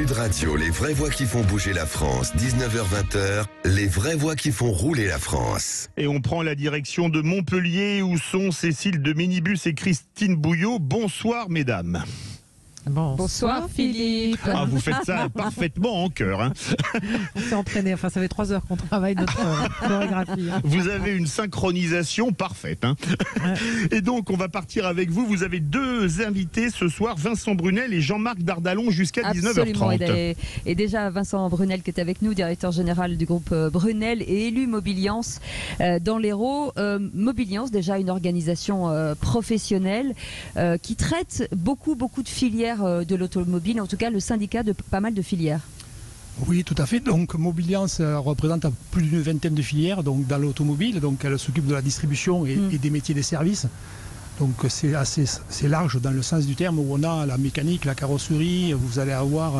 Sud Radio, les vraies voix qui font bouger la France, 19h-20h, les vraies voix qui font rouler la France. Et on prend la direction de Montpellier où sont Cécile de Minibus et Christine Bouillot. Bonsoir mesdames. Bonsoir Philippe. Ah, vous faites ça parfaitement en chœur. Hein. On s'est entraîné, enfin ça fait 3 heures qu'on travaille notre chorégraphie. Hein. Vous avez une synchronisation parfaite. Hein. Ouais. Et donc on va partir avec vous. Vous avez 2 invités ce soir, Vincent Brunel et Jean-Marc Dardalon jusqu'à 19h30. Et déjà Vincent Brunel qui est avec nous, directeur général du groupe Brunel et élu Mobiliance dans l'Hérault. Mobiliance, déjà une organisation professionnelle qui traite beaucoup de filières de l'automobile, en tout cas le syndicat de pas mal de filières. Oui, tout à fait. Donc Mobiliance représente plus d'une vingtaine de filières donc, dans l'automobile. Donc elle s'occupe de la distribution et des métiers des services. Donc c'est large dans le sens du terme où on a la mécanique, la carrosserie, vous allez avoir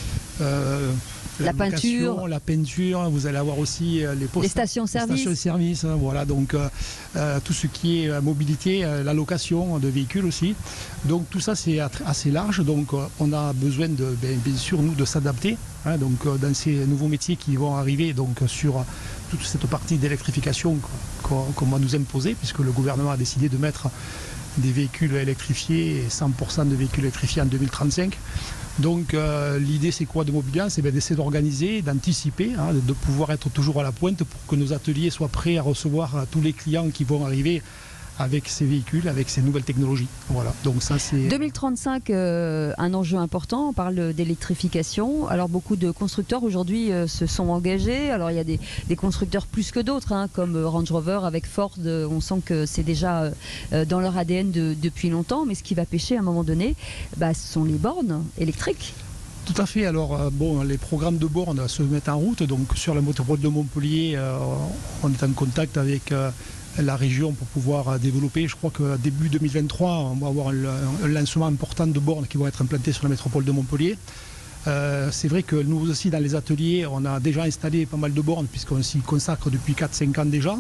la peinture, vous allez avoir aussi les stations-service, voilà, donc tout ce qui est mobilité, la location de véhicules aussi. Donc tout ça c'est assez large, donc on a besoin de, bien sûr nous de s'adapter, hein, donc dans ces nouveaux métiers qui vont arriver donc sur toute cette partie d'électrification qu'on va nous imposer, puisque le gouvernement a décidé de mettre des véhicules électrifiés et 100% de véhicules électrifiés en 2035. Donc l'idée c'est quoi de Mobiliance? C'est d'essayer d'organiser, d'anticiper, hein, de pouvoir être toujours à la pointe pour que nos ateliers soient prêts à recevoir tous les clients qui vont arriver avec ces véhicules, avec ces nouvelles technologies. Voilà. Donc ça c'est 2035, un enjeu important. On parle d'électrification. Alors beaucoup de constructeurs aujourd'hui se sont engagés. Alors il y a des constructeurs plus que d'autres, hein, comme Range Rover avec Ford. On sent que c'est déjà dans leur ADN depuis longtemps. Mais ce qui va pêcher à un moment donné, ce sont les bornes électriques. Tout à fait. Alors les programmes de bornes se mettent en route. Donc sur la métropole de Montpellier, on est en contact avec la région pour pouvoir développer. Je crois que début 2023, on va avoir un lancement important de bornes qui vont être implantées sur la métropole de Montpellier. C'est vrai que nous aussi dans les ateliers, on a déjà installé pas mal de bornes puisqu'on s'y consacre depuis 4-5 ans déjà.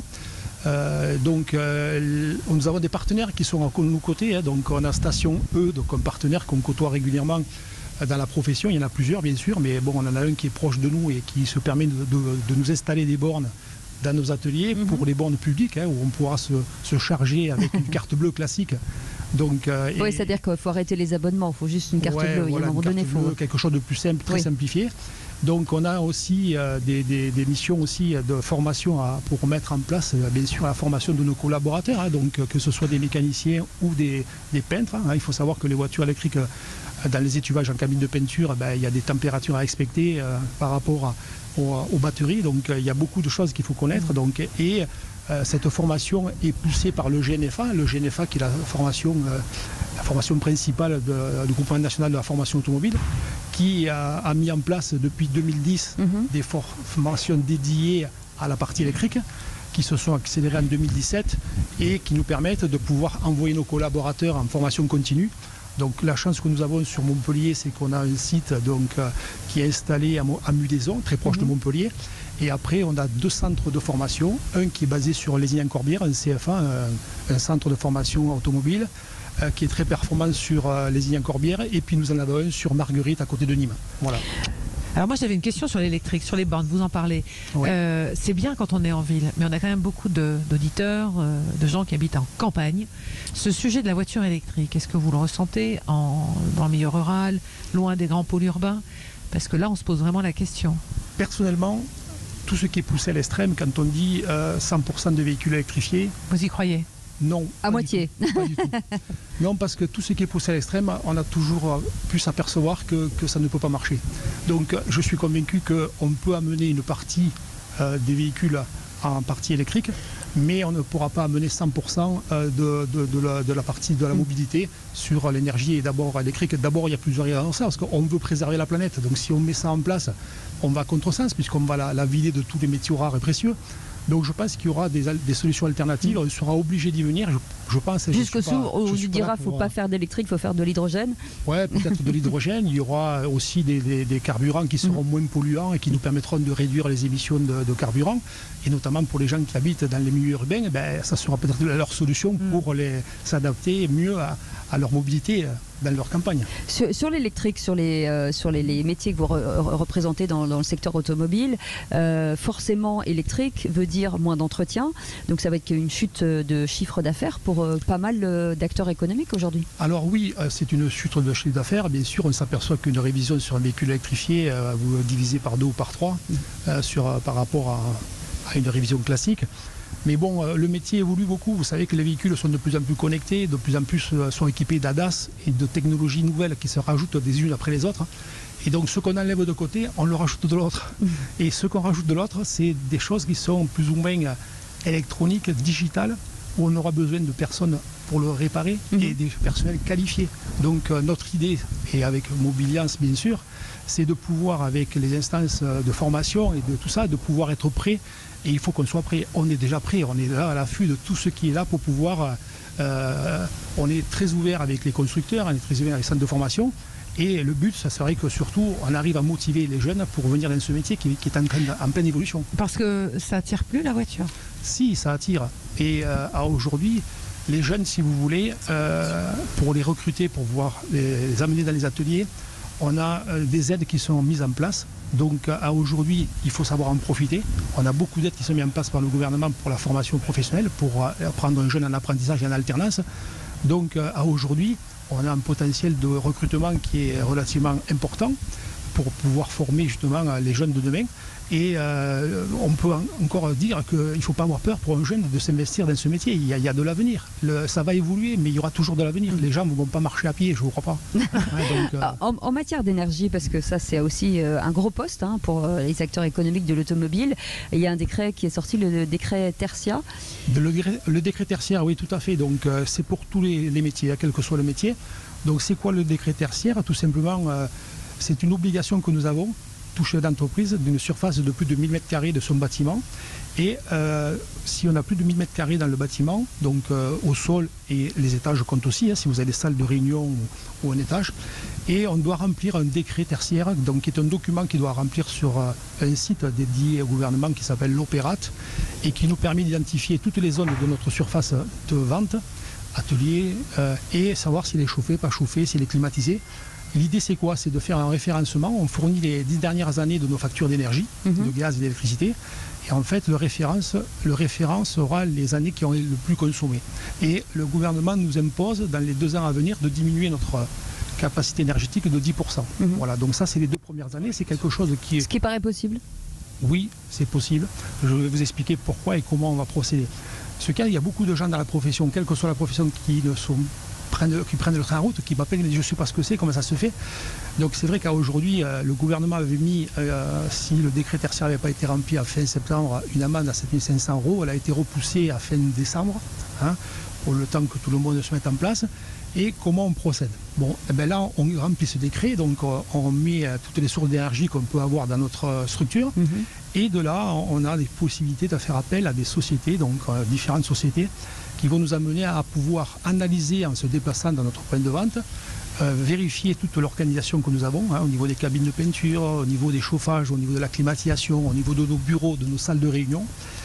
Nous avons des partenaires qui sont à nos côtés. Hein, donc on a Station E, donc un partenaire qu'on côtoie régulièrement dans la profession. Il y en a plusieurs bien sûr, mais bon, on en a un qui est proche de nous et qui se permet de nous installer des bornes dans nos ateliers pour les bornes publiques, hein, où on pourra se charger avec une carte bleue classique. Donc, oui, c'est-à-dire qu'il faut arrêter les abonnements, il faut juste une carte bleue. Voilà, à un moment donné, quelque chose de plus simple, très simplifié. Donc on a aussi des missions aussi de formation pour mettre en place, bien sûr, la formation de nos collaborateurs, hein, donc que ce soit des mécaniciens ou des peintres. Hein. Il faut savoir que les voitures électriques, dans les étuvages en cabine de peinture, il y a des températures à respecter par rapport aux batteries. Donc il y a beaucoup de choses qu'il faut connaître. Donc, cette formation est poussée par le GNFA. Le GNFA qui est la formation principale du Groupement national de la formation automobile, qui a mis en place depuis 2010 des formations dédiées à la partie électrique, qui se sont accélérées en 2017 et qui nous permettent de pouvoir envoyer nos collaborateurs en formation continue. Donc la chance que nous avons sur Montpellier, c'est qu'on a un site qui est installé à Mudaison, très proche de Montpellier. Et après, on a 2 centres de formation. Un qui est basé sur Lézignan-Corbière, un CFA, un centre de formation automobile, qui est très performant sur Lézignan-Corbière. Et puis nous en avons un sur Marguerite, à côté de Nîmes. Voilà. Alors moi j'avais une question sur l'électrique, sur les bornes, vous en parlez. Ouais. C'est bien quand on est en ville, mais on a quand même beaucoup d'auditeurs, de gens qui habitent en campagne. Ce sujet de la voiture électrique, est-ce que vous le ressentez dans le milieu rural, loin des grands pôles urbains? Parce que là on se pose vraiment la question. Personnellement, tout ce qui est poussé à l'extrême, quand on dit 100% de véhicules électrifiés... Vous y croyez? Non. À moitié. Pas du tout. Non, parce que tout ce qui est poussé à l'extrême, on a toujours pu s'apercevoir que ça ne peut pas marcher. Donc je suis convaincu qu'on peut amener une partie des véhicules en partie électrique, mais on ne pourra pas amener 100% de la partie de la mobilité sur l'énergie et d'abord électrique. D'abord, il y a plusieurs raisons dans ça, parce qu'on veut préserver la planète. Donc si on met ça en place, on va à contresens, puisqu'on va la vider de tous les métaux rares et précieux. Donc je pense qu'il y aura des solutions alternatives, on sera obligé d'y venir, je pense. Jusqu'au jour où on dira qu'il ne faut pas faire d'électrique, il faut faire de l'hydrogène. Oui, peut-être de l'hydrogène, il y aura aussi des carburants qui seront moins polluants et qui nous permettront de réduire les émissions de carburant. Et notamment pour les gens qui habitent dans les milieux urbains, ça sera peut-être leur solution pour s'adapter mieux à leur mobilité dans leur campagne. Sur l'électrique, sur les métiers que vous représentez dans le secteur automobile, forcément électrique veut dire moins d'entretien, donc ça va être une chute de chiffre d'affaires pour pas mal d'acteurs économiques aujourd'hui. Alors oui, c'est une chute de chiffre d'affaires. Bien sûr, on s'aperçoit qu'une révision sur un véhicule électrifié, vous divisez par 2 ou par 3 par rapport à une révision classique. Mais bon, le métier évolue beaucoup. Vous savez que les véhicules sont de plus en plus connectés, de plus en plus sont équipés d'ADAS et de technologies nouvelles qui se rajoutent des unes après les autres. Et donc ce qu'on enlève de côté, on le rajoute de l'autre. Et ce qu'on rajoute de l'autre, c'est des choses qui sont plus ou moins électroniques, digitales, où on aura besoin de personnes pour le réparer et des personnels qualifiés. Donc notre idée, et avec Mobiliance bien sûr, c'est de pouvoir, avec les instances de formation et de tout ça, de pouvoir être prêt. Et il faut qu'on soit prêt. On est déjà prêt, on est là à l'affût de tout ce qui est là pour pouvoir... on est très ouvert avec les constructeurs, on est très ouvert avec les centres de formation. Et le but, ça serait que surtout, on arrive à motiver les jeunes pour venir dans ce métier qui est en pleine évolution. Parce que ça attire plus la voiture. Si, ça attire. Et aujourd'hui, les jeunes, si vous voulez, pour les recruter, pour pouvoir les amener dans les ateliers, on a des aides qui sont mises en place. Donc à aujourd'hui, il faut savoir en profiter. On a beaucoup d'aides qui sont mises en place par le gouvernement pour la formation professionnelle, pour prendre un jeune en apprentissage et en alternance. Donc à aujourd'hui, on a un potentiel de recrutement qui est relativement important pour pouvoir former justement les jeunes de demain. Et on peut encore dire qu'il ne faut pas avoir peur pour un jeune de s'investir dans ce métier. Il y a de l'avenir. Ça va évoluer, mais il y aura toujours de l'avenir. Les gens ne vont pas marcher à pied, je ne vous crois pas. En matière d'énergie, parce que ça c'est aussi un gros poste pour les acteurs économiques de l'automobile, il y a un décret qui est sorti, le décret tertia. Le décret tertiaire, oui, tout à fait. Donc c'est pour tous les métiers, quel que soit le métier. Donc c'est quoi le décret tertiaire? Tout simplement, c'est une obligation que nous avons, tout chef d'entreprise, d'une surface de plus de 1000 m² de son bâtiment. Et si on a plus de 1000 m² dans le bâtiment, donc au sol, et les étages comptent aussi, si vous avez des salles de réunion ou un étage, et on doit remplir un décret tertiaire, donc qui est un document qui doit remplir sur un site dédié au gouvernement qui s'appelle l'Opérat, et qui nous permet d'identifier toutes les zones de notre surface de vente, atelier, et savoir s'il est chauffé, pas chauffé, s'il est climatisé. L'idée, c'est quoi? C'est de faire un référencement. On fournit les 10 dernières années de nos factures d'énergie, de gaz et d'électricité. Et en fait, le référent sera les années qui ont le plus consommé. Et le gouvernement nous impose, dans les 2 ans à venir, de diminuer notre capacité énergétique de 10%. Voilà, donc ça, c'est les 2 premières années. C'est quelque chose qui est... Ce qui paraît possible? Oui, c'est possible. Je vais vous expliquer pourquoi et comment on va procéder. Ce cas, il y a beaucoup de gens dans la profession, quelle que soit la profession, qui prennent le train en route, qui m'appellent, mais je ne sais pas ce que c'est, comment ça se fait. Donc c'est vrai qu'aujourd'hui, le gouvernement avait mis, si le décret tertiaire n'avait pas été rempli à fin septembre, une amende à 7 500 €. Elle a été repoussée à fin décembre, pour le temps que tout le monde se mette en place. Et comment on procède? Bon, et bien là, on remplit ce décret, donc on met toutes les sources d'énergie qu'on peut avoir dans notre structure. Et de là, on a des possibilités de faire appel à des sociétés, donc différentes sociétés, qui vont nous amener à pouvoir analyser en se déplaçant dans notre point de vente, vérifier toute l'organisation que nous avons, au niveau des cabines de peinture, au niveau des chauffages, au niveau de la climatisation, au niveau de nos bureaux, de nos salles de réunion,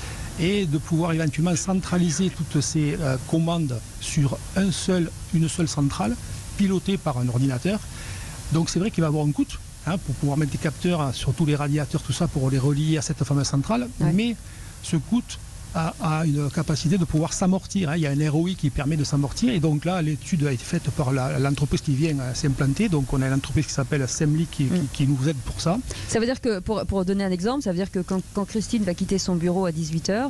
et de pouvoir éventuellement centraliser toutes ces commandes sur une seule centrale, pilotée par un ordinateur. Donc c'est vrai qu'il va y avoir un coût, pour pouvoir mettre des capteurs sur tous les radiateurs, tout ça, pour les relier à cette fameuse centrale, mais ce coût a une capacité de pouvoir s'amortir. Il y a un ROI qui permet de s'amortir, et donc là l'étude a été faite par l'entreprise qui vient s'implanter. Donc on a une entreprise qui s'appelle Semli qui nous aide pour ça. Ça veut dire que, pour donner un exemple, ça veut dire que quand Christine va quitter son bureau à 18h,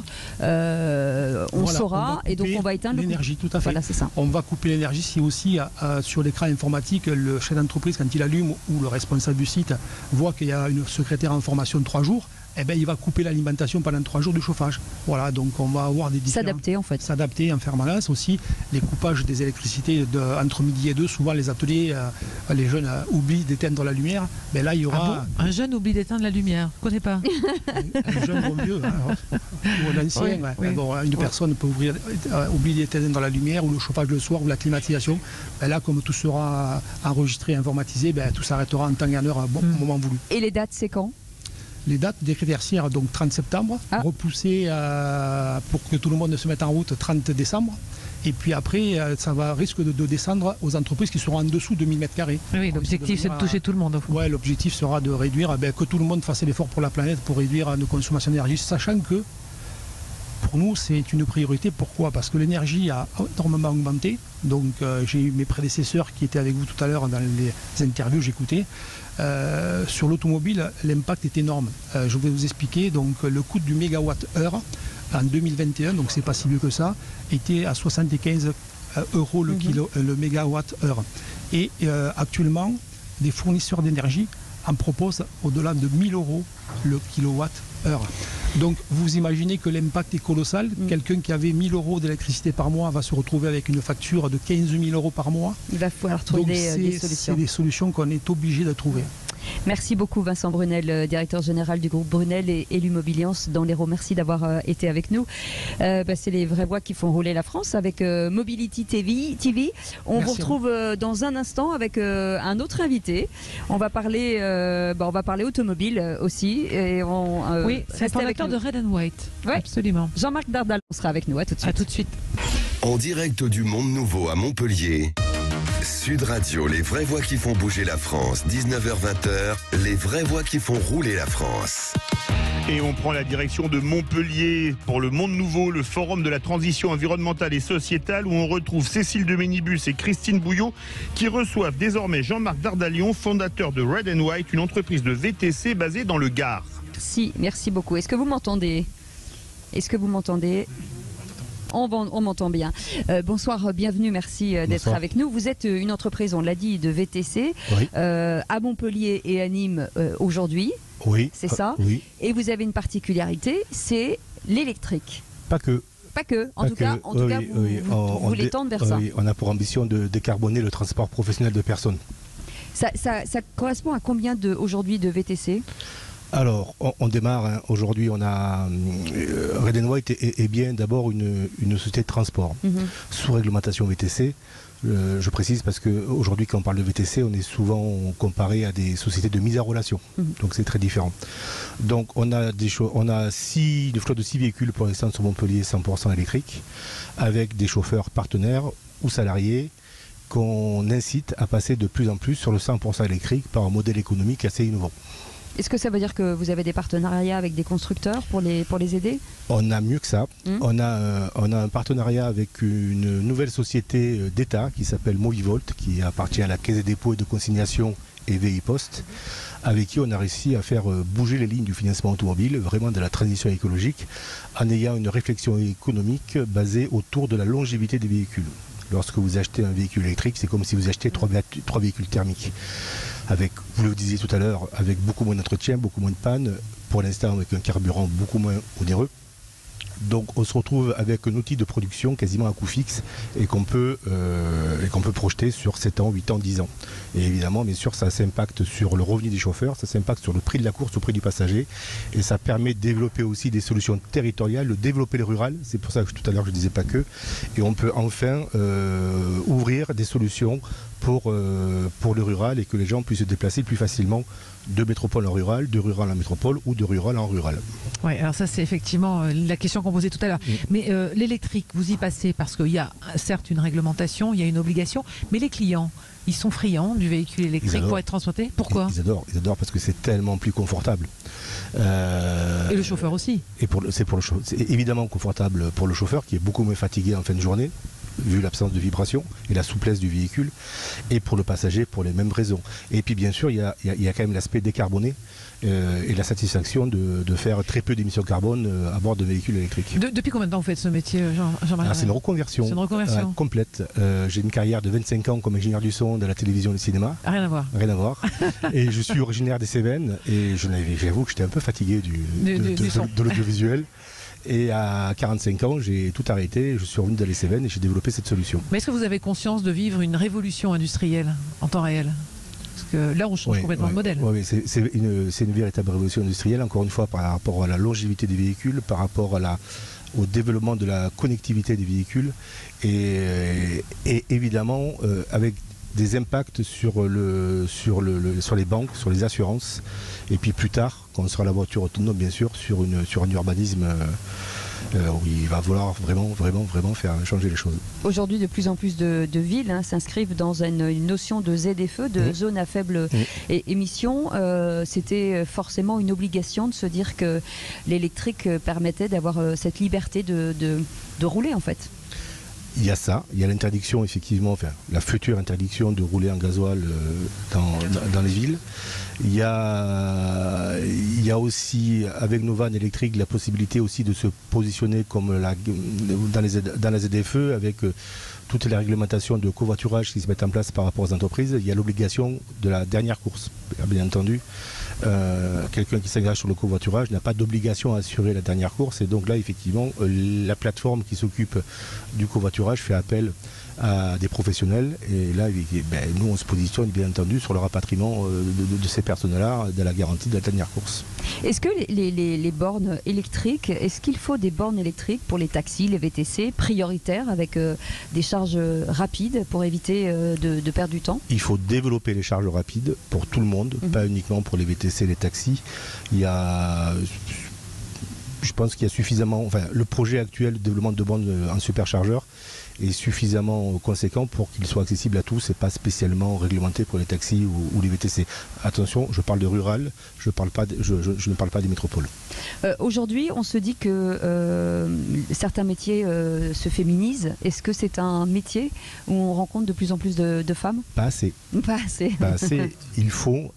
on saura, et donc on va éteindre l'énergie. Tout à fait. Voilà, c'est ça. On va couper l'énergie si aussi sur l'écran informatique, le chef d'entreprise, quand il allume, ou le responsable du site voit qu'il y a une secrétaire en formation de 3 jours, il va couper l'alimentation pendant 3 jours du chauffage. Voilà, donc on va avoir des différents... S'adapter en fait. S'adapter en permanence aussi. Les coupages des électricités entre midi et 2, souvent les ateliers, les jeunes oublient d'éteindre la lumière. Mais là, il y aura... Un jeune oublie d'éteindre la lumière, je ne connais pas. Un jeune ou vieux, ou un ancien. Une personne peut oublier d'éteindre la lumière, ou le chauffage le soir, ou la climatisation. Là, comme tout sera enregistré, informatisé, tout s'arrêtera en temps et en heure au moment voulu. Et les dates, c'est quand? Les dates décret tertiaire, donc 30 septembre, repoussées pour que tout le monde se mette en route 30 décembre. Et puis après, ça risque de descendre aux entreprises qui seront en dessous de 1000 m². Oui, l'objectif c'est de toucher tout le monde. Ouais, l'objectif sera de réduire, que tout le monde fasse l'effort pour la planète pour réduire nos consommations d'énergie, sachant que pour nous c'est une priorité. Pourquoi? Parce que l'énergie a énormément augmenté. Donc j'ai eu mes prédécesseurs qui étaient avec vous tout à l'heure dans les interviews, j'écoutais. Sur l'automobile, l'impact est énorme. Je vais vous expliquer. Donc le coût du mégawatt-heure en 2021, donc c'est pas si vieux que ça, était à 75 euros le mégawatt-heure. Et actuellement, des fournisseurs d'énergie en proposent au-delà de 1000 euros le kilowatt-heure. Donc vous imaginez que l'impact est colossal. Quelqu'un qui avait 1000 euros d'électricité par mois va se retrouver avec une facture de 15 000 euros par mois. Il va falloir trouver des solutions. C'est des solutions qu'on est obligé de trouver. Merci beaucoup Vincent Brunel, directeur général du groupe Brunel et élu Mobiliance dans l'Hérault. Merci d'avoir été avec nous. C'est les vraies voix qui font rouler la France avec Mobility TV. On vous retrouve dans un instant avec un autre invité. On va parler automobile aussi. Et oui, c'est le fondateur de Red and White. Ouais. Absolument. Jean-Marc Dardal sera avec nous. À tout de suite. À tout de suite. En direct du Monde Nouveau à Montpellier, Sud Radio, les vraies voix qui font bouger la France, 19h-20h, les vraies voix qui font rouler la France. Et on prend la direction de Montpellier pour le Monde Nouveau, le forum de la transition environnementale et sociétale, où on retrouve Cécile de Ménibus et Christine Bouillot qui reçoivent désormais Jean-Marc Dardalion, fondateur de Red and White, une entreprise de VTC basée dans le Gard. Merci beaucoup. Est-ce que vous m'entendez? On m'entend bien. Bonsoir, bienvenue, merci d'être avec nous. Vous êtes une entreprise, on l'a dit, de VTC, oui. À Montpellier et à Nîmes aujourd'hui. Oui. C'est ça. Oui. Et vous avez une particularité, c'est l'électrique. Pas que. En tout cas, vous voulez tendre vers ça. Oui, on a pour ambition de décarboner le transport professionnel de personnes. Ça correspond à combien aujourd'hui de VTC? Alors, on démarre. Aujourd'hui, on a Red and White est bien d'abord une société de transport sous réglementation VTC. Je précise parce qu'aujourd'hui, quand on parle de VTC, on est souvent comparé à des sociétés de mise en relation. Donc, c'est très différent. Donc, on a une flotte de 6 véhicules pour l'instant sur Montpellier 100% électriques, avec des chauffeurs partenaires ou salariés qu'on incite à passer de plus en plus sur le 100% électrique par un modèle économique assez innovant. Est-ce que ça veut dire que vous avez des partenariats avec des constructeurs pour les aider? On a mieux que ça. On a un partenariat avec une nouvelle société d'État qui s'appelle Movivolt, qui appartient à la Caisse des dépôts et de consignation et VI Post, avec qui on a réussi à faire bouger les lignes du financement automobile, vraiment de la transition écologique, en ayant une réflexion économique basée autour de la longévité des véhicules. Lorsque vous achetez un véhicule électrique, c'est comme si vous achetez 3 véhicules thermiques. Avec, vous le disiez tout à l'heure, avec beaucoup moins d'entretien, beaucoup moins de panne, pour l'instant avec un carburant beaucoup moins onéreux. Donc on se retrouve avec un outil de production quasiment à coût fixe et qu'on peut projeter sur 7 ans, 8 ans, 10 ans. Et évidemment, bien sûr, ça s'impacte sur le revenu des chauffeurs, ça s'impacte sur le prix de la course au prix du passager et ça permet de développer aussi des solutions territoriales, de développer le rural, c'est pour ça que tout à l'heure je ne disais pas que, et on peut enfin ouvrir des solutions pour le rural et que les gens puissent se déplacer plus facilement de métropole en rural, de rural en métropole ou de rural en rural. Oui, alors ça c'est effectivement la question qu'on posait tout à l'heure. Mais l'électrique, vous y passez parce qu'il y a certes une réglementation, il y a une obligation, mais les clients, ils sont friands du véhicule électrique pour être transportés. Pourquoi? Ils adorent parce que c'est tellement plus confortable. Et le chauffeur aussi. C'est évidemment confortable pour le chauffeur qui est beaucoup moins fatigué en fin de journée, vu l'absence de vibration et la souplesse du véhicule, et pour le passager pour les mêmes raisons. Et puis bien sûr, il y a quand même l'aspect décarboné et la satisfaction de faire très peu d'émissions de carbone à bord de véhicules électriques. Depuis combien de temps vous faites ce métier, Jean-Marc? C'est une reconversion. C'est une reconversion complète. J'ai une carrière de 25 ans comme ingénieur du son de la télévision et du cinéma. Rien à voir. Rien à voir. Et je suis originaire des Cévennes et j'avoue que j'étais un peu fatigué de l'audiovisuel. Et à 45 ans, j'ai tout arrêté, je suis revenu dans les Cévennes et j'ai développé cette solution. Mais est-ce que vous avez conscience de vivre une révolution industrielle en temps réel? Parce que là, on change complètement de modèle. Oui, c'est une véritable révolution industrielle, encore une fois, par rapport à la longévité des véhicules, par rapport au développement de la connectivité des véhicules et évidemment avec des impacts sur les banques, sur les assurances, et puis plus tard, quand on sera la voiture autonome, bien sûr, sur un urbanisme où il va falloir vraiment faire changer les choses. Aujourd'hui, de plus en plus de villes s'inscrivent dans une notion de ZFE, de zone à faible émission. C'était forcément une obligation de se dire que l'électrique permettait d'avoir cette liberté de rouler en fait. Il y a ça, il y a l'interdiction effectivement, enfin la future interdiction de rouler en gasoil dans les villes. Il y a aussi avec nos vannes électriques la possibilité aussi de se positionner comme dans la ZFE avec toutes les réglementations de covoiturage qui se mettent en place par rapport aux entreprises. Il y a l'obligation de la dernière course, bien entendu. Quelqu'un qui s'engage sur le covoiturage n'a pas d'obligation à assurer la dernière course et donc là effectivement la plateforme qui s'occupe du covoiturage fait appel à des professionnels et là nous on se positionne bien entendu sur le rapatriement de ces personnes-là de la garantie de la dernière course. Est-ce que les bornes électriques, est-ce qu'il faut des bornes électriques pour les taxis, les VTC prioritaires avec des charges rapides pour éviter de perdre du temps? Il faut développer les charges rapides pour tout le monde, pas uniquement pour les VTC et les taxis. Je pense qu'il y a suffisamment, le projet actuel de développement de bornes en superchargeur est suffisamment conséquent pour qu'il soit accessible à tous et pas spécialement réglementé pour les taxis ou les VTC. Attention, je parle de rural, je ne parle pas des métropoles. Aujourd'hui, on se dit que certains métiers se féminisent. Est-ce que c'est un métier où on rencontre de plus en plus de femmes? Pas assez. Pas assez. Pas assez. Il faut.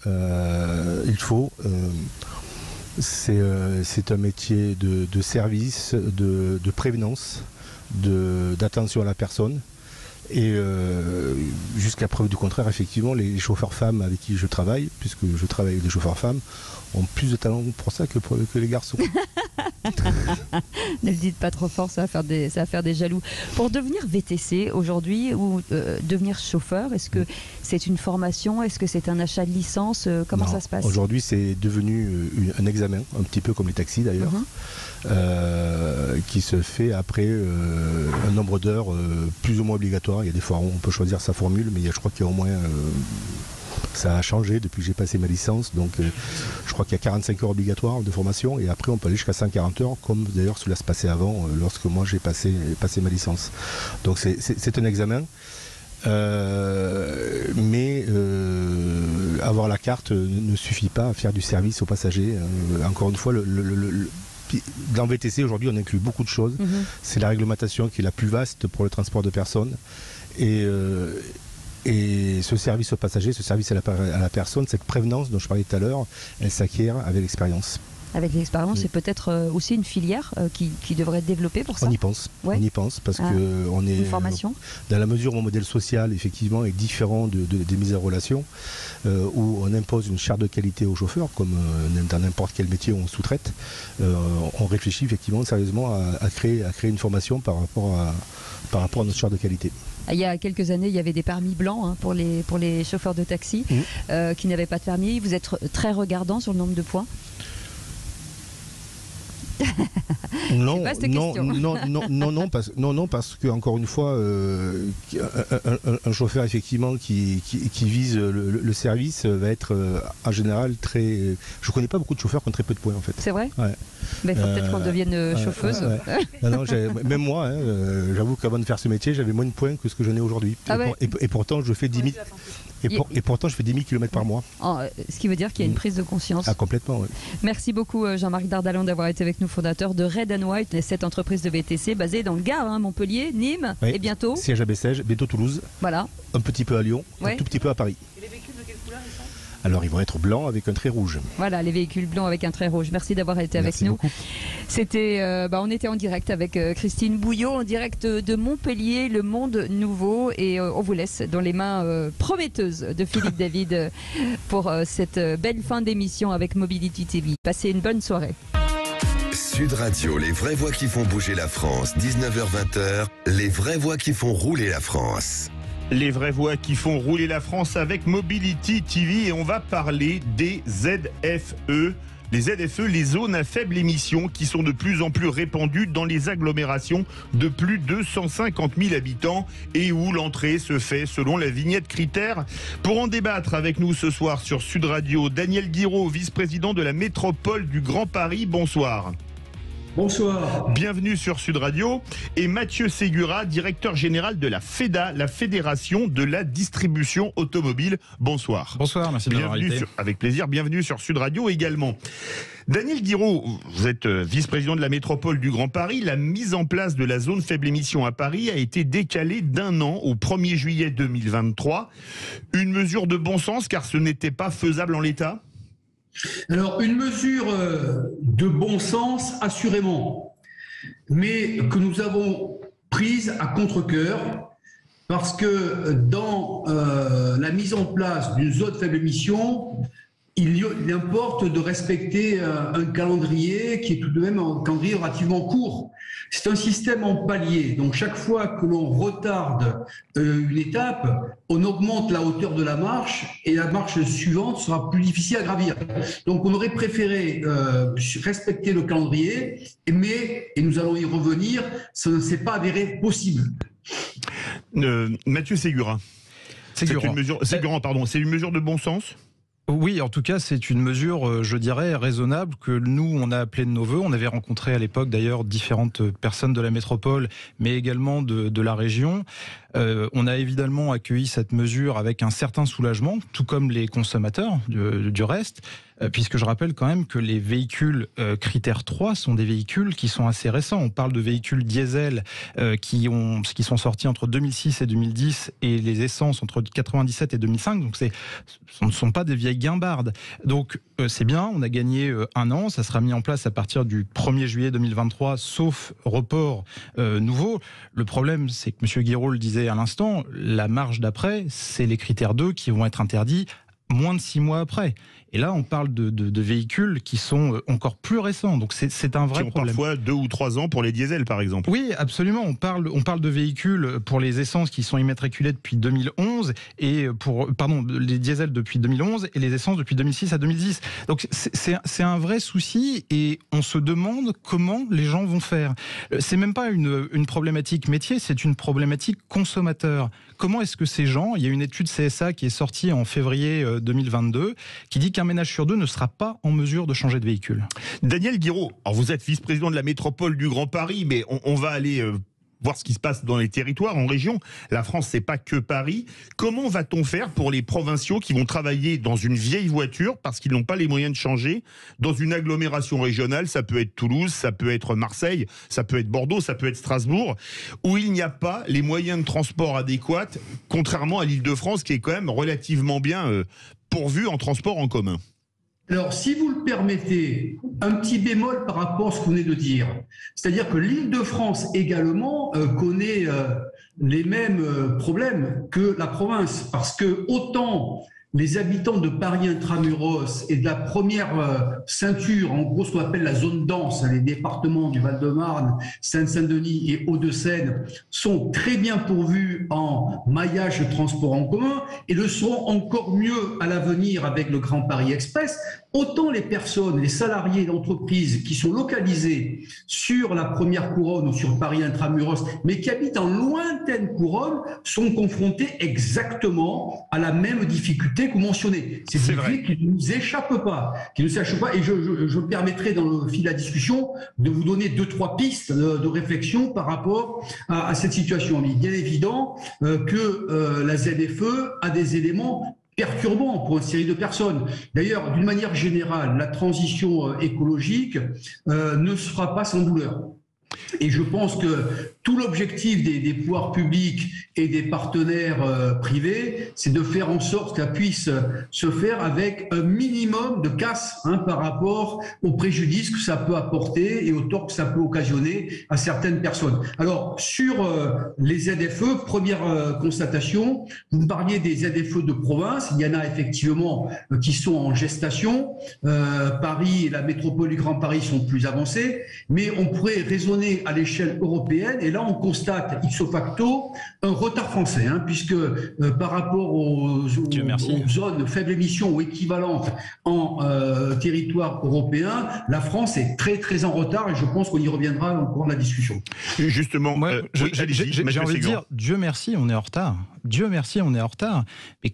C'est un métier de service, de prévenance, d'attention à la personne. Et jusqu'à preuve du contraire, effectivement, les chauffeurs femmes avec qui je travaille, puisque je travaille avec des chauffeurs femmes, ont plus de talent pour ça que les garçons. Ne le dites pas trop fort, ça va faire des jaloux. Pour devenir VTC aujourd'hui ou devenir chauffeur, est-ce que c'est une formation? Est-ce que c'est un achat de licence? Comment ça se passe? Aujourd'hui, c'est devenu un examen, un petit peu comme les taxis d'ailleurs, qui se fait après un nombre d'heures plus ou moins obligatoire. Il y a des fois où on peut choisir sa formule, mais je crois qu'il y a au moins... ça a changé depuis que j'ai passé ma licence, donc je crois qu'il y a 45 heures obligatoires de formation et après on peut aller jusqu'à 140 heures, comme d'ailleurs cela se passait avant lorsque moi j'ai passé ma licence. Donc c'est un examen, mais avoir la carte ne suffit pas à faire du service aux passagers. Encore une fois, dans VTC aujourd'hui on inclut beaucoup de choses. C'est la réglementation qui est la plus vaste pour le transport de personnes et ce service aux passagers, ce service à la personne, cette prévenance dont je parlais tout à l'heure, elle s'acquiert avec l'expérience. Avec l'expérience, c'est peut-être aussi une filière qui devrait être développée pour ça. On y pense, parce que on est une formation. Dans la mesure où mon modèle social effectivement est différent des mises en relation, où on impose une charte de qualité aux chauffeurs, comme dans n'importe quel métier où on sous-traite, on réfléchit effectivement sérieusement à créer une formation par rapport à notre charte de qualité. Il y a quelques années, il y avait des permis blancs pour les chauffeurs de taxi qui n'avaient pas de permis. Vous êtes très regardant sur le nombre de points? Non, parce que encore une fois, un chauffeur effectivement qui vise le service va être en général très. Je connais pas beaucoup de chauffeurs qui ont très peu de points en fait. C'est vrai. Ouais. Mais il faut peut-être qu'on devienne chauffeuse. Non, même moi, j'avoue qu'avant de faire ce métier, j'avais moins de points que ce que j'en ai aujourd'hui. Et pourtant, je fais 10 000. Et pourtant, je fais 10 000 km par mois. Ce qui veut dire qu'il y a une prise de conscience. Ah, complètement, oui. Merci beaucoup, Jean-Marc Dardalon, d'avoir été avec nous, fondateur de Red & White, cette entreprise de VTC basée dans le Gard, Montpellier, Nîmes, et bientôt. Siège à Bessèges, bientôt Toulouse. Voilà. Un petit peu à Lyon, un tout petit peu à Paris. Et les véhicules de quelle couleur ils sont? Alors, ils vont être blancs avec un trait rouge. Voilà, les véhicules blancs avec un trait rouge. Merci d'avoir été avec nous. Beaucoup. C'était, on était en direct avec Christine Bouillot, en direct de Montpellier, le monde nouveau. Et on vous laisse dans les mains prometteuses de Philippe David pour cette belle fin d'émission avec Mobility TV. Passez une bonne soirée. Sud Radio, les vraies voix qui font bouger la France, 19h-20h, les vraies voix qui font rouler la France. Les vraies voix qui font rouler la France avec Mobility TV et on va parler des ZFE. Les ZFE, les zones à faible émission qui sont de plus en plus répandues dans les agglomérations de plus de 150 000 habitants et où l'entrée se fait selon la vignette critère. Pour en débattre avec nous ce soir sur Sud Radio, Daniel Guiraud, vice-président de la métropole du Grand Paris. Bonsoir. Bonsoir. Bienvenue sur Sud Radio. Et Mathieu Ségura, directeur général de la FEDA, la Fédération de la distribution automobile. Bonsoir. Bonsoir, merci de m'avoir invité. Avec plaisir, bienvenue sur Sud Radio également. Daniel Guiraud, vous êtes vice-président de la métropole du Grand Paris. La mise en place de la zone faible émission à Paris a été décalée d'1 an au 1er juillet 2023. Une mesure de bon sens car ce n'était pas faisable en l'état ? Alors, une mesure de bon sens, assurément, mais que nous avons prise à contre-cœur, parce que dans la mise en place d'une zone faible émission, il importe de respecter un calendrier qui est tout de même un calendrier relativement court. C'est un système en palier, donc chaque fois que l'on retarde une étape, on augmente la hauteur de la marche et la marche suivante sera plus difficile à gravir. Donc on aurait préféré respecter le calendrier, mais, et nous allons y revenir, ça ne s'est pas avéré possible. Mathieu Ségura. C'est une mesure de bon sens ? Oui, en tout cas, c'est une mesure, je dirais, raisonnable que nous, on a appelée de nos voeux. On avait rencontré à l'époque, d'ailleurs, différentes personnes de la métropole, mais également de la région. On a évidemment accueilli cette mesure avec un certain soulagement, tout comme les consommateurs du reste, puisque je rappelle quand même que les véhicules critère 3 sont des véhicules qui sont assez récents. On parle de véhicules diesel qui sont sortis entre 2006 et 2010 et les essences entre 97 et 2005. Donc ce ne sont pas des vieilles guimbardes. Donc c'est bien, on a gagné 1 an, ça sera mis en place à partir du 1er juillet 2023, sauf report nouveau. Le problème, c'est que M. Guiraud le disait à l'instant, la marge d'après, c'est les critères 2 qui vont être interdits moins de 6 mois après. Et là, on parle de véhicules qui sont encore plus récents. Donc c'est un vrai problème. Parfois 2 ou 3 ans pour les diesels, par exemple. Oui, absolument. On parle de véhicules pour les essences qui sont immatriculés depuis 2011 et les diesels depuis 2011 et les essences depuis 2006 à 2010. Donc c'est un vrai souci et on se demande comment les gens vont faire. C'est même pas une problématique métier, c'est une problématique consommateur. Comment est-ce que ces gens, il y a une étude CSA qui est sortie en février 2022 qui dit qu'un ménage sur 2 ne sera pas en mesure de changer de véhicule. Daniel Guiraud, alors vous êtes vice-président de la métropole du Grand Paris, mais on va aller voir ce qui se passe dans les territoires, en région. La France, c'est pas que Paris. Comment va-t-on faire pour les provinciaux qui vont travailler dans une vieille voiture parce qu'ils n'ont pas les moyens de changer dans une agglomération régionale? Ça peut être Toulouse, ça peut être Marseille, ça peut être Bordeaux, ça peut être Strasbourg, où il n'y a pas les moyens de transport adéquats, contrairement à l'Île-de-France qui est quand même relativement bien pourvu en transport en commun. Alors, si vous le permettez, un petit bémol par rapport à ce que vous venez de dire. C'est-à-dire que l'Île-de-France également connaît les mêmes problèmes que la province. Parce que autant les habitants de Paris intramuros et de la première ceinture, en gros ce qu'on appelle la zone dense, les départements du Val-de-Marne, Seine-Saint-Denis et Hauts-de-Seine, sont très bien pourvus en maillage de transport en commun et le seront encore mieux à l'avenir avec le Grand Paris Express. Autant les personnes, les salariés d'entreprises qui sont localisés sur la première couronne ou sur Paris intramuros, mais qui habitent en lointaine couronne, sont confrontés exactement à la même difficulté que vous mentionnez. C'est une difficulté qui ne nous échappe pas. Et je me permettrai, dans le fil de la discussion, de vous donner 2-3 pistes de réflexion par rapport à cette situation. Il est bien évident que la ZFE a des éléments perturbant pour une série de personnes. D'ailleurs, d'une manière générale, la transition écologique ne se fera pas sans douleur. Et je pense que tout l'objectif des pouvoirs publics et des partenaires privés, c'est de faire en sorte qu'elle puisse se faire avec un minimum de casse par rapport au préjudice que ça peut apporter et au tort que ça peut occasionner à certaines personnes. Alors, sur les ZFE, première constatation, vous me parliez des ZFE de province, il y en a effectivement qui sont en gestation. Paris et la métropole du Grand Paris sont plus avancés, mais on pourrait raisonner à l'échelle européenne, et là on constate ipso facto un retard français, puisque par rapport aux zones faible émission ou équivalentes en territoire européen, la France est très très en retard, et je pense qu'on y reviendra au cours de la discussion. Justement, j'ai envie de dire, Dieu merci, on est en retard. Dieu merci, on est en retard. Mais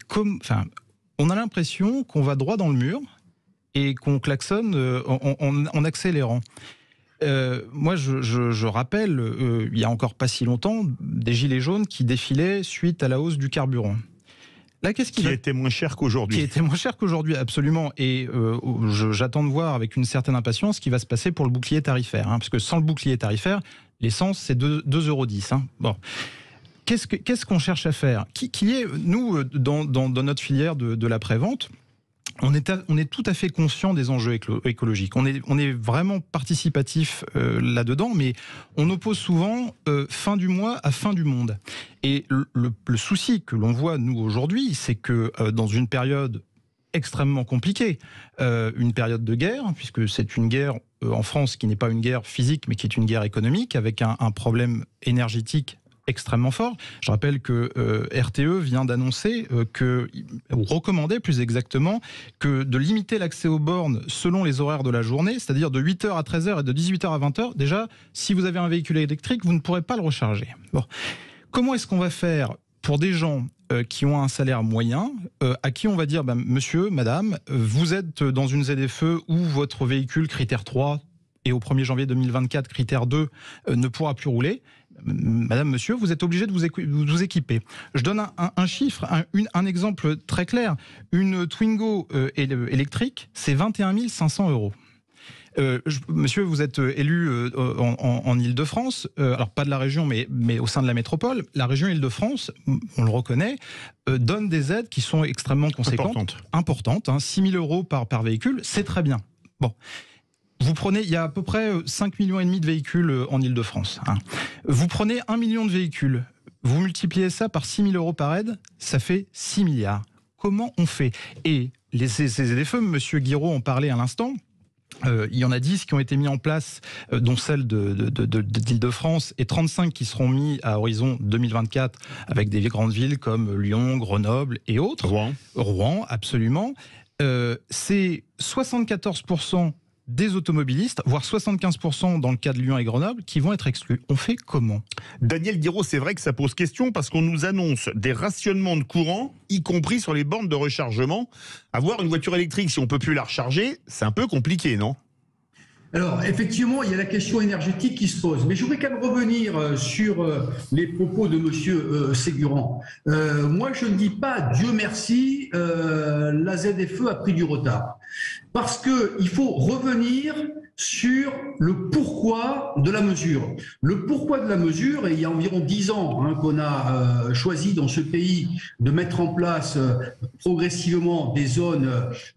on a l'impression qu'on va droit dans le mur et qu'on klaxonne en accélérant. Moi, je rappelle, il y a encore pas si longtemps, des gilets jaunes qui défilaient suite à la hausse du carburant. Là, qui était moins cher qu'aujourd'hui. Qui était moins cher qu'aujourd'hui, absolument. Et j'attends de voir avec une certaine impatience ce qui va se passer pour le bouclier tarifaire. Parce que sans le bouclier tarifaire, l'essence, c'est 2,10 €. Bon. Qu'est-ce qu'on cherche à faire ? Nous, dans notre filière de l'après-vente, on est tout à fait conscient des enjeux écologiques. On est vraiment participatif là-dedans, mais on oppose souvent fin du mois à fin du monde. Et le souci que l'on voit, nous, aujourd'hui, c'est que dans une période extrêmement compliquée, une période de guerre, puisque c'est une guerre en France qui n'est pas une guerre physique, mais qui est une guerre économique, avec un problème énergétique extrêmement fort. Je rappelle que RTE vient d'annoncer ou recommander plus exactement, que de limiter l'accès aux bornes selon les horaires de la journée, c'est-à-dire de 8h à 13h et de 18h à 20h. Déjà, si vous avez un véhicule électrique, vous ne pourrez pas le recharger. Bon. Comment est-ce qu'on va faire pour des gens qui ont un salaire moyen, à qui on va dire, monsieur, madame, vous êtes dans une ZFE où votre véhicule critère 3 et au 1er janvier 2024, critère 2 ne pourra plus rouler. Madame, monsieur, vous êtes obligé de vous équiper. Je donne un chiffre, un exemple très clair. Une Twingo électrique, c'est 21 500 €. Monsieur, vous êtes élu en Île-de-France, alors pas de la région, mais au sein de la métropole. La région Île-de-France, on le reconnaît, donne des aides qui sont extrêmement conséquentes, importantes. 6 000 € par véhicule, c'est très bien. Bon. Il y a à peu près 5,5 millions de véhicules en Île-de-France. Vous prenez 1 million de véhicules, vous multipliez ça par 6 000 € par aide, ça fait 6 milliards. Comment on fait ? Et ces ZFE, monsieur Guiraud en parlait à l'instant, il y en a 10 qui ont été mis en place, dont celle d'Île-de-France, et 35 qui seront mis à horizon 2024 avec des grandes villes comme Lyon, Grenoble et autres. Rouen, absolument. C'est 74% des automobilistes, voire 75% dans le cas de Lyon et Grenoble, qui vont être exclus. On fait comment ? Daniel Guiraud, c'est vrai que ça pose question parce qu'on nous annonce des rationnements de courant, y compris sur les bornes de rechargement. Avoir une voiture électrique, si on ne peut plus la recharger, c'est un peu compliqué, non ? Alors, effectivement, il y a la question énergétique qui se pose. Mais je voudrais quand même revenir sur les propos de M. Ségurant. Moi, je ne dis pas, Dieu merci, la ZFE a pris du retard. Parce qu'il faut revenir sur le pourquoi de la mesure. Le pourquoi de la mesure, et il y a environ 10 ans qu'on a choisi dans ce pays de mettre en place progressivement des zones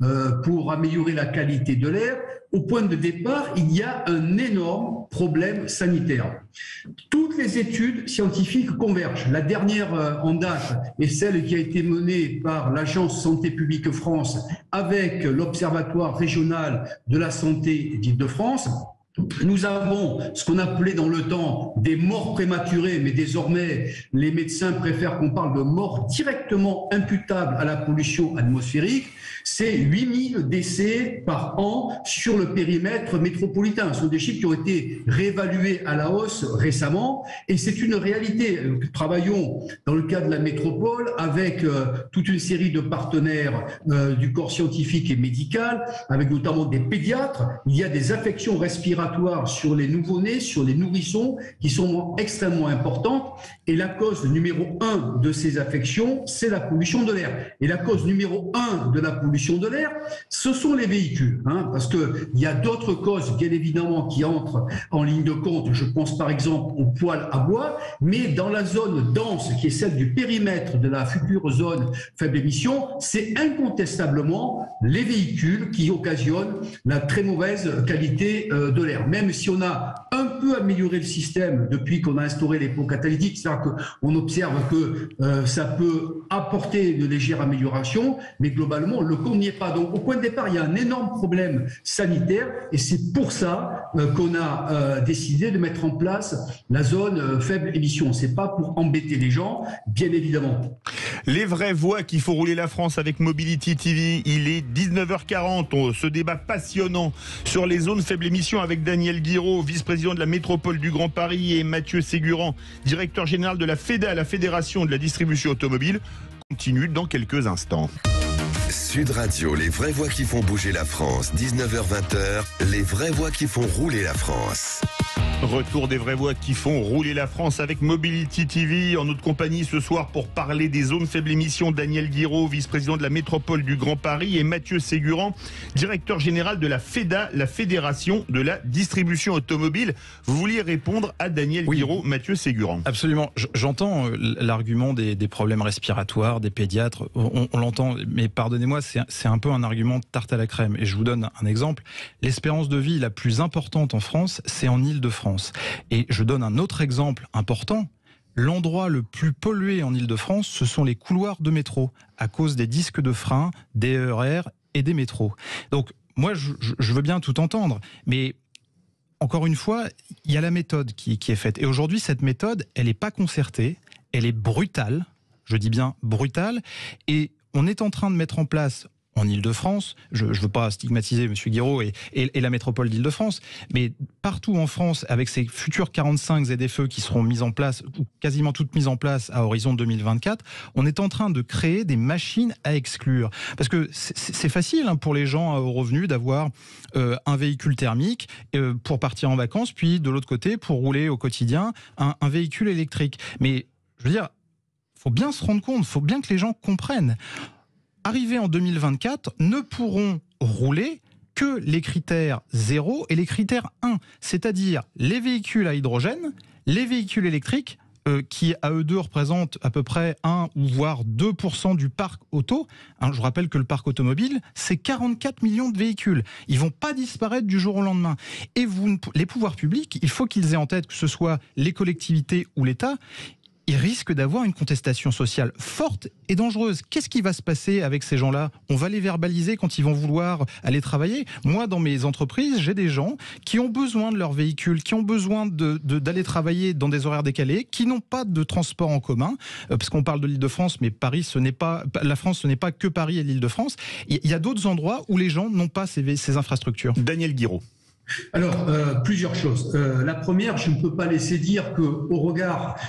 pour améliorer la qualité de l'air. Au point de départ, il y a un énorme problème sanitaire. Toutes les études scientifiques convergent. La dernière en date est celle qui a été menée par l'Agence Santé publique France avec l'Observatoire régional de la santé d'Île-de-France. Nous avons ce qu'on appelait dans le temps des morts prématurées, mais désormais les médecins préfèrent qu'on parle de morts directement imputables à la pollution atmosphérique. C'est 8000 décès par an sur le périmètre métropolitain. Ce sont des chiffres qui ont été réévalués à la hausse récemment et c'est une réalité. Nous travaillons dans le cadre de la métropole avec toute une série de partenaires du corps scientifique et médical, avec notamment des pédiatres. Il y a des affections respiratoires sur les nouveau-nés, sur les nourrissons, qui sont extrêmement importantes. Et la cause numéro 1 de ces affections, c'est la pollution de l'air. Et la cause numéro 1 de la pollution de l'air, ce sont les véhicules. Parce qu'il y a d'autres causes, bien évidemment, qui entrent en ligne de compte. Je pense par exemple aux poêles à bois. Mais dans la zone dense, qui est celle du périmètre de la future zone faible émission, c'est incontestablement les véhicules qui occasionnent la très mauvaise qualité de l'air. Même si on a un peu amélioré le système depuis qu'on a instauré les pots catalytiques, c'est-à-dire qu'on observe que ça peut apporter de légères améliorations, mais globalement, le compte n'y est pas. Donc, au point de départ, il y a un énorme problème sanitaire et c'est pour ça qu'on a décidé de mettre en place la zone faible émission. C'est pas pour embêter les gens, bien évidemment. Les vraies voix qu'il faut rouler la France avec Mobility TV, il est 19h40. Ce débat passionnant sur les zones faible émission avec Daniel Guiraud, vice-président de la métropole du Grand Paris, et Mathieu Ségurant, directeur général de la FEDA, la Fédération de la distribution automobile, continue dans quelques instants. Sud Radio, les vraies voix qui font bouger la France, 19h-20h, les vraies voix qui font rouler la France. Retour des vraies voix qui font rouler la France avec Mobility TV. En notre compagnie ce soir pour parler des zones faibles émissions, Daniel Guiraud, vice-président de la métropole du Grand Paris, et Mathieu Ségurant, directeur général de la FEDA, la Fédération de la distribution automobile. Vous vouliez répondre à Daniel Guiraud, Mathieu Ségurant. Absolument. J'entends l'argument des problèmes respiratoires, des pédiatres. On l'entend, mais pardonnez-moi, c'est un peu un argument tarte à la crème. Et je vous donne un exemple. L'espérance de vie la plus importante en France, c'est en Île-de-France. Et je donne un autre exemple important. L'endroit le plus pollué en Île-de-France, ce sont les couloirs de métro, à cause des disques de frein, des RER et des métros. Donc, moi, je veux bien tout entendre, mais encore une fois, il y a la méthode qui est faite. Et aujourd'hui, cette méthode, elle n'est pas concertée, elle est brutale, je dis bien brutale, et on est en train de mettre en place en Île-de-France, je ne veux pas stigmatiser M. Guiraud et la métropole d'Île-de-France, mais partout en France, avec ces futurs 45 ZFE qui seront mises en place, ou quasiment toutes mises en place à horizon 2024, on est en train de créer des machines à exclure. Parce que c'est facile pour les gens à haut revenu d'avoir un véhicule thermique pour partir en vacances, puis de l'autre côté, pour rouler au quotidien, un véhicule électrique. Mais je veux dire, il faut bien se rendre compte, il faut bien que les gens comprennent. Arrivés en 2024, ne pourront rouler que les critères 0 et les critères 1, c'est-à-dire les véhicules à hydrogène, les véhicules électriques, qui à eux deux représentent à peu près 1 ou voire 2% du parc auto. Je rappelle que le parc automobile, c'est 44 millions de véhicules. Ils ne vont pas disparaître du jour au lendemain. Et les pouvoirs publics, il faut qu'ils aient en tête, que ce soit les collectivités ou l'État, ils risquent d'avoir une contestation sociale forte et dangereuse. Qu'est-ce qui va se passer avec ces gens-là ? On va les verbaliser quand ils vont vouloir aller travailler. Moi, dans mes entreprises, j'ai des gens qui ont besoin de leur véhicule, qui ont besoin d'aller travailler dans des horaires décalés, qui n'ont pas de transport en commun, parce qu'on parle de l'Île-de-France, mais Paris, la France, ce n'est pas que Paris et l'Île-de-France. Il y a d'autres endroits où les gens n'ont pas ces infrastructures. Daniel Guiraud. Alors, plusieurs choses. La première, je ne peux pas laisser dire qu'au regard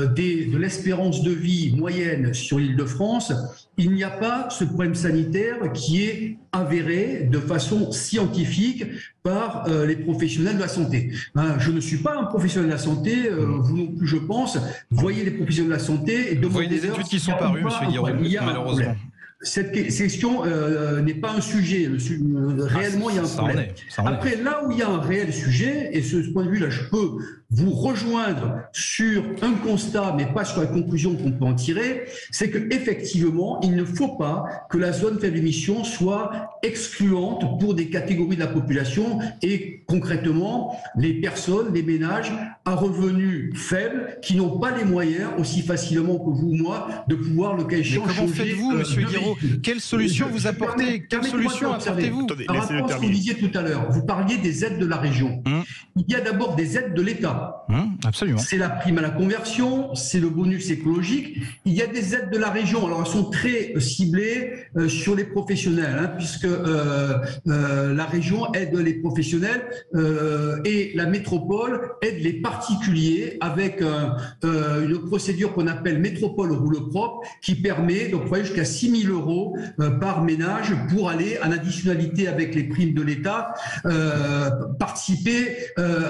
de l'espérance de vie moyenne sur l'Île-de-France, il n'y a pas ce problème sanitaire qui est avéré de façon scientifique par les professionnels de la santé. Je ne suis pas un professionnel de la santé, vous non plus je pense. Voyez les professionnels de la santé et demandez-leur. Vous voyez les études qui sont parues, M. Guiraud, malheureusement. Cette question n'est pas un sujet. Réellement, il y a un problème. Après, là où il y a un réel sujet, et ce point de vue-là, je peux vous rejoindre sur un constat, mais pas sur la conclusion qu'on peut en tirer, c'est qu'effectivement, il ne faut pas que la zone faible émission soit excluante pour des catégories de la population et concrètement, les personnes, les ménages à revenus faibles qui n'ont pas les moyens aussi facilement que vous ou moi de pouvoir le cas échéant changer. Comment faites-vous, monsieur Guiraud ? Quelle solution vous apportez ? Quelle solution apportez-vous ? Par rapport à ce que vous disiez tout à l'heure, vous parliez des aides de la région. Il y a d'abord des aides de l'État. Absolument. C'est la prime à la conversion, c'est le bonus écologique. Il y a des aides de la région. Alors, elles sont très ciblées sur les professionnels, puisque la région aide les professionnels et la métropole aide les particuliers avec une procédure qu'on appelle métropole roule propre qui permet d'octroyer jusqu'à 6 000 € par ménage pour aller en additionnalité avec les primes de l'État participer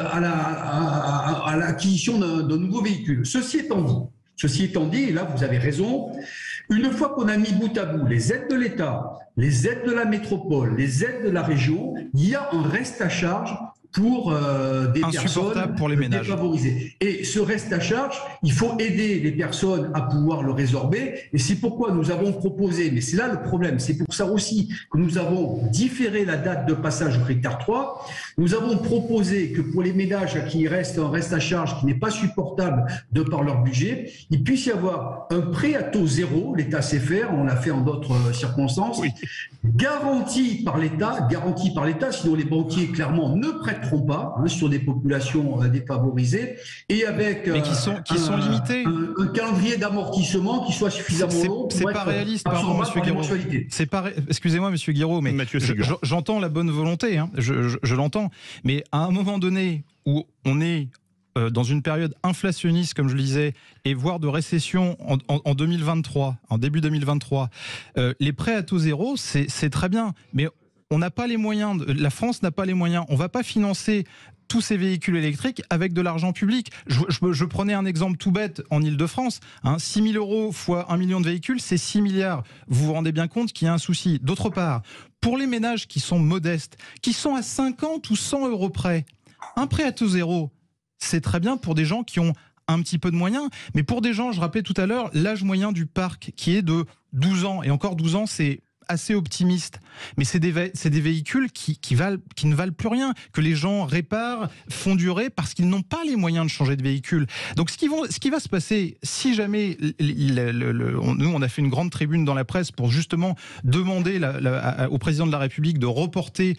à l'acquisition d'un nouveau véhicule. Ceci étant dit, et là vous avez raison, une fois qu'on a mis bout à bout les aides de l'État, les aides de la métropole, les aides de la région, il y a un reste à charge pour des personnes pour les ménages défavorisées. Et ce reste à charge, il faut aider les personnes à pouvoir le résorber. Et c'est pourquoi nous avons proposé, mais c'est là le problème, c'est pour ça aussi que nous avons différé la date de passage au critère 3. Nous avons proposé que pour les ménages à qui il reste un reste à charge qui n'est pas supportable de par leur budget, il puisse y avoir un prêt à taux zéro, l'État sait faire, on l'a fait en d'autres circonstances, garanti par l'État, sinon les banquiers clairement ne prêteront pas sur des populations défavorisées et avec mais qui sont limitées. Un calendrier d'amortissement qui soit suffisamment long. C'est pas réaliste, pardon, monsieur Guiraud. Excusez-moi, monsieur Guiraud, mais j'entends la bonne volonté, je l'entends, mais à un moment donné où on est dans une période inflationniste, comme je le disais, et voire de récession en 2023, en début 2023, les prêts à taux zéro, c'est très bien, mais on n'a pas les moyens, la France n'a pas les moyens, on ne va pas financer tous ces véhicules électriques avec de l'argent public. Je prenais un exemple tout bête en Ile-de-France. 6 000 euros fois 1 million de véhicules, c'est 6 milliards. Vous vous rendez bien compte qu'il y a un souci. D'autre part, pour les ménages qui sont modestes, qui sont à 50 ou 100 euros près, un prêt à taux zéro, c'est très bien pour des gens qui ont un petit peu de moyens, mais pour des gens, je rappelais tout à l'heure, l'âge moyen du parc qui est de 12 ans, et encore 12 ans, c'est assez optimiste, mais c'est des véhicules qui ne valent plus rien, que les gens réparent, font durer parce qu'ils n'ont pas les moyens de changer de véhicule. Donc ce qui va se passer, si jamais nous on a fait une grande tribune dans la presse pour justement demander au président de la République de reporter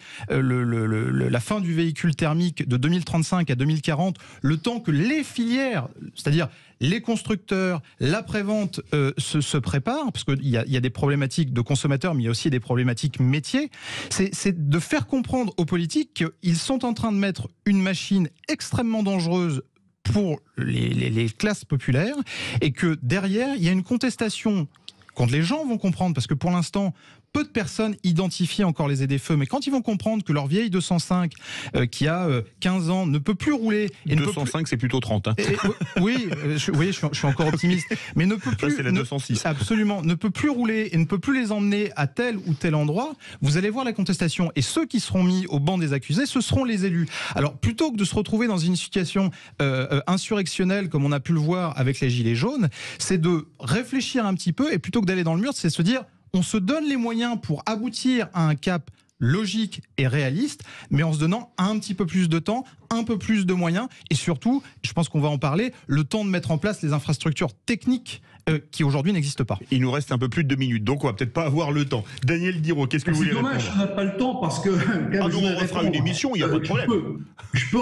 la fin du véhicule thermique de 2035 à 2040, le temps que les filières, c'est-à-dire les constructeurs, la prévente se préparent, parce qu'il y a des problématiques de consommateurs, mais il y a aussi des problématiques métiers, c'est de faire comprendre aux politiques qu'ils sont en train de mettre une machine extrêmement dangereuse pour les classes populaires, et que derrière, il y a une contestation quand les gens vont comprendre, parce que pour l'instant, peu de personnes identifient encore les ZFE, mais quand ils vont comprendre que leur vieille 205 qui a 15 ans ne peut plus rouler... Et 205 c'est plutôt 30. Oui, je suis encore optimiste, mais ne peut plus... Ça, c'est la 206. Absolument, ne peut plus rouler et ne peut plus les emmener à tel ou tel endroit. Vous allez voir la contestation, et ceux qui seront mis au banc des accusés, ce seront les élus. Alors plutôt que de se retrouver dans une situation insurrectionnelle comme on a pu le voir avec les Gilets jaunes, c'est de réfléchir un petit peu, et plutôt que d'aller dans le mur, c'est de se dire... On se donne les moyens pour aboutir à un cap logique et réaliste, mais en se donnant un petit peu plus de temps, un peu plus de moyens, et surtout, je pense qu'on va en parler, le temps de mettre en place les infrastructures techniques qui aujourd'hui n'existent pas. Il nous reste un peu plus de 2 minutes, donc on va peut-être pas avoir le temps. Daniel Diraud, qu'est-ce que vous voulez répondre ? C'est dommage, on n'a pas le temps parce que... nous on refera une émission, il n'y a pas de problème. Je peux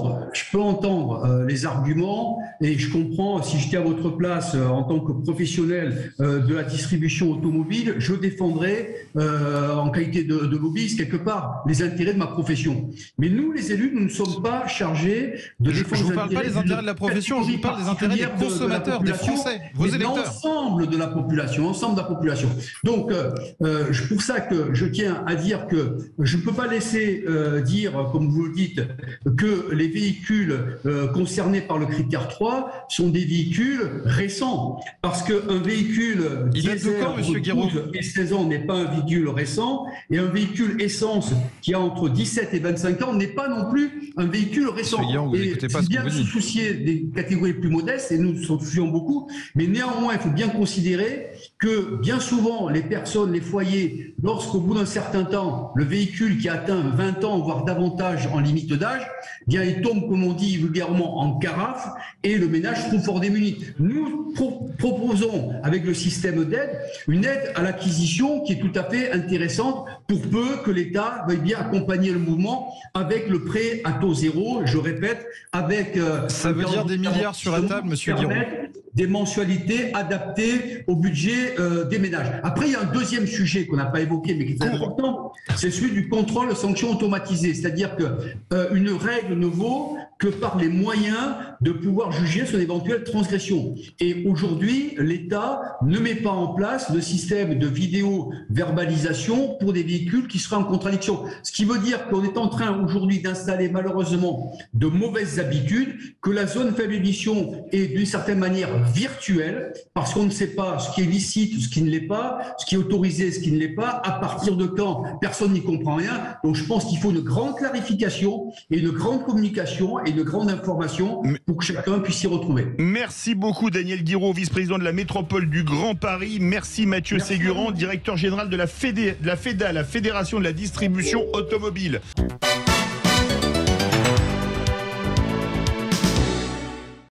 entendre les arguments, et je comprends, si j'étais à votre place en tant que professionnel de la distribution automobile, je défendrais en qualité de lobbyiste quelque part les intérêts de ma profession. Mais nous, les élus, nous ne sommes pas chargés de défendre... Je ne vous parle pas des intérêts de la profession, je vous parle des intérêts des consommateurs, des Français, vos électeurs. L'ensemble de la population, Donc, pour ça que je tiens à dire que je ne peux pas laisser dire, comme vous le dites, que les véhicules concernés par le critère 3 sont des véhicules récents. Parce qu'un véhicule diesel et 16 ans n'est pas un véhicule récent, et un véhicule essence qui a entre 17 et 25 ans n'est pas non plus un véhicule récent. C'est bien de se soucier des catégories plus modestes, et nous nous en soucions beaucoup, mais néanmoins, il faut bien considérer que bien souvent, les personnes, les foyers, lorsqu'au bout d'un certain temps, le véhicule qui atteint 20 ans, voire davantage en limite d'âge, bien, il tombe, comme on dit vulgairement, en carafe, et le ménage trouve fort démuni. Nous proposons, avec le système d'aide, une aide à l'acquisition qui est tout à fait intéressante, pour peu que l'État veuille bien accompagner le mouvement avec le prêt à taux zéro, je répète, avec... Ça veut dire des milliards sur la table, monsieur Guiraud. Des mensualités adaptées au budget des ménages. Après, il y a un deuxième sujet qu'on n'a pas évoqué, mais qui est très important, c'est celui du contrôle de sanctions automatisées. C'est-à-dire qu'une règle ne vaut que par les moyens de pouvoir juger son éventuelle transgression. Et aujourd'hui, l'État ne met pas en place le système de vidéo-verbalisation pour des véhicules qui seraient en contradiction. Ce qui veut dire qu'on est en train aujourd'hui d'installer malheureusement de mauvaises habitudes, que la zone faible émission est d'une certaine manière virtuelle, parce qu'on ne sait pas ce qui est licite, ce qui ne l'est pas, ce qui est autorisé, ce qui ne l'est pas, à partir de quand personne n'y comprend rien. Donc je pense qu'il faut une grande clarification et une grande communication et une grande information pour que chacun puisse s'y retrouver. Merci beaucoup Daniel Diraud, vice-président de la métropole du Grand Paris. Merci Mathieu Ségurant, directeur général de la FEDA, la Fédération de la distribution automobile.